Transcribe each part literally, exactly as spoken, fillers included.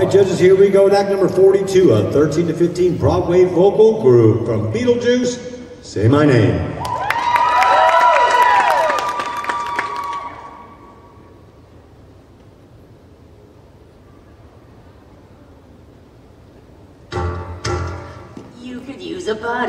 right, judges, here we go with act number forty-two, a thirteen to fifteen Broadway vocal group from Beetlejuice, Say My Name. You could use a buddy.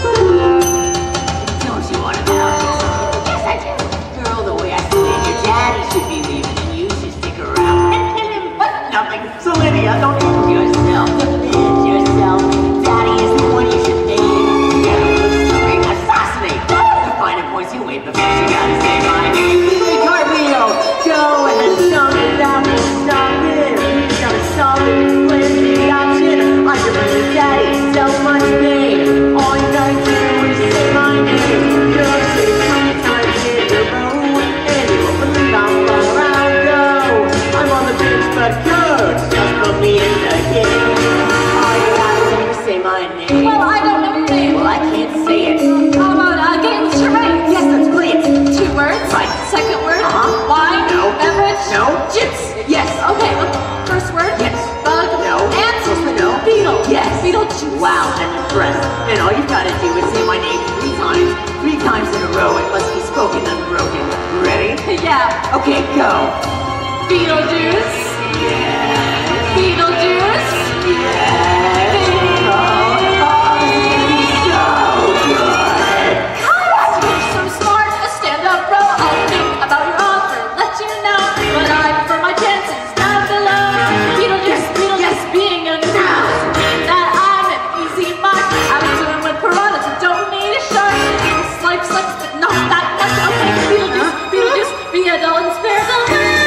Don't you want to know? Yes, I do. Girl, the way I see it, your daddy should be leaving and you should stick around. But nothing. So Lydia, don't end yourself. Defend yourself. Daddy is the one you should date. Together with something assassinate. The finer points you wait, but first you gotta say my name. Hey, Carlino, go ahead, song it out and stop it. You got a solid plan for the option. I can bring your daddy so much pain. All you gotta do is say my name. You'll say twenty times in a row, and you won't believe how far I'll go. I'm on the bench, but coach just put me in the game. All you gotta do is say my name. Well, I don't know your name. Well, I can't say it. How about uh, games charades? Yes, let's play it. Two words? Right. Second word? Uh-huh. Wine? No. Beverage? No. Chips? Yes. Okay, uh, first word? Yes. Bug? No. Ant? No. Beetle? Yes. Beetlejuice. Wow, I'm impressed. And all you've got to do is say my name three times. Three times in a row. It must be spoken unbroken. Ready? Yeah. Okay, go. Beetlejuice? Yes. Beetlejuice? Yes. Oh, oh, this is so good. You're so smart, a stand-up bro. I'll think about your offer, let you know. But I prefer my chances down below. Beetlejuice, Beetlejuice, being a new that I'm an easy mark. I'm doing with piranhas and don't need a shark. Slice, slice, but not that much. Okay, Beetlejuice, Beetlejuice, be a dull and spare the land.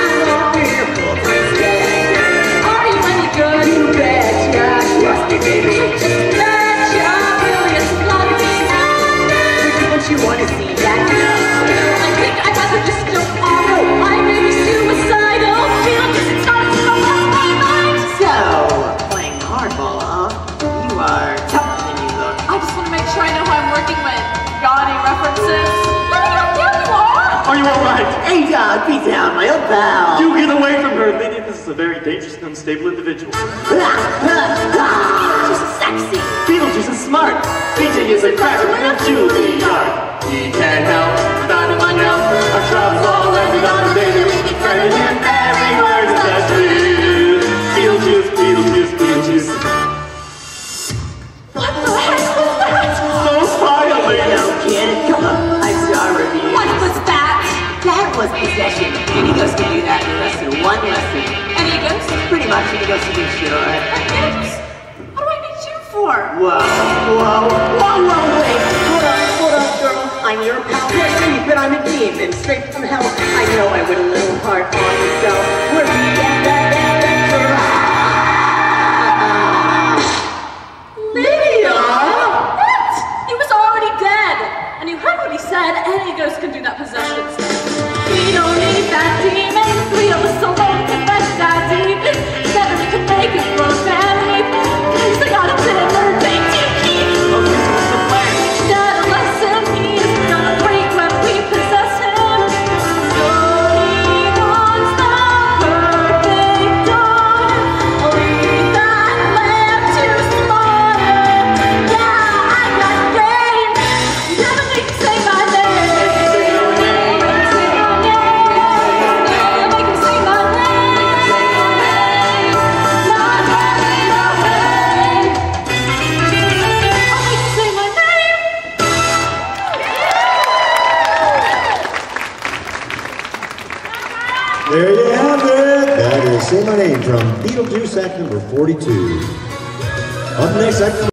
Are you any good? You betcha. Trust me, baby. Just betcha, really a celebrity. Don't you want to see that? I think I'd rather just go on. I may be suicidal. Beetlejuice, it's not so much my mind. So, playing hardball, huh? You are tougher than you look. I just want to make sure I know who I'm working with. Got any references? Lydia, there you are! Are you alright? Hey, dog, be down, my old pal. You get away from her, Lydia. This is a very dangerous and unstable individual. Beetlejuice is sexy. Beetlejuice is smart. B J is a cracker with a Juilliard. He can't help but in my note. Our troubles all ended on the day that we keep turning in every word is that true. Beetlejuice, Beetlejuice, Beetlejuice. What the heck was that? So smiling. No, kid, come on. I saw a review. What was that? That was possession. And he goes to do that in less than one lesson. And he goes, Pretty much, he goes to be sure. Beetlejuice, what do I need you for? Whoa, whoa, whoa, whoa, wait. Hold up, hold up, girl. I'm your pal. You're asleep, but I'm a demon. Straight from hell. I know I would a little hard on myself. Where we get that adventure. Lydia! What? He was already dead. And you heard what he said. Any ghost can do that possession stuff. We don't need that demon. Three of us alone can fetch that demon. Seven can make it for family. Please, I got a dinner date to keep. Okay, so what's the plan? That a lesson he is gonna break when we possess him. So he wants the perfect dawn. Lead that lamb to slaughter. Yeah, I got game. You never need to say my name. Say my name. Make him say my name. Not running away. I'll make him say my name. There you have it. That is Say My Name from Beetlejuice, act number forty-two. Up next, act number